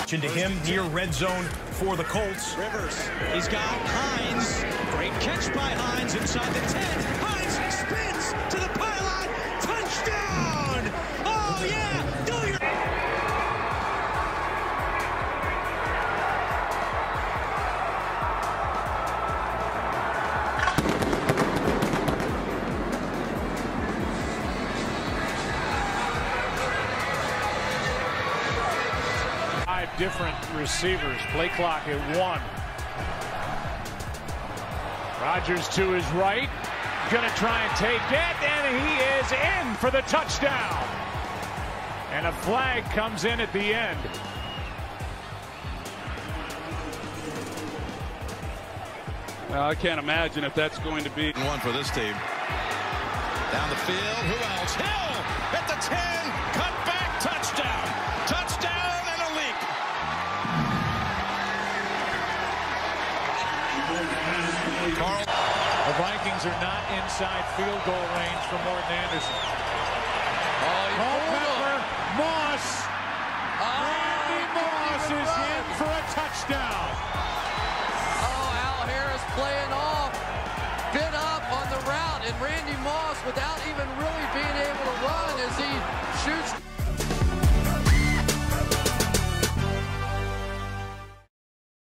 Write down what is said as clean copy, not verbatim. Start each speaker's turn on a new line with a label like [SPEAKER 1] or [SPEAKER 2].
[SPEAKER 1] To him near red zone for the Colts.
[SPEAKER 2] Rivers, he's got Hines. Great catch by Hines inside the 10. Hines spins to the pylon. Touchdown! Oh yeah, do your...
[SPEAKER 3] Different receivers. Play clock at 1. Rodgers to his right. Gonna try and take it, and he is in for the touchdown. And a flag comes in at the end.
[SPEAKER 4] Well, I can't imagine if that's going to be
[SPEAKER 5] one for this team. Down the field, who else? Hill at the 10, cut back, touchdown. Touchdown and a leak.
[SPEAKER 3] Carl. The Vikings are not inside field goal range for Morten Andersen. Culpepper, Moss. Randy Moss is in for a touchdown.
[SPEAKER 6] Oh, Al Harris playing off. Bit up on the route, and Randy Moss, without even really being able to run as he shoots.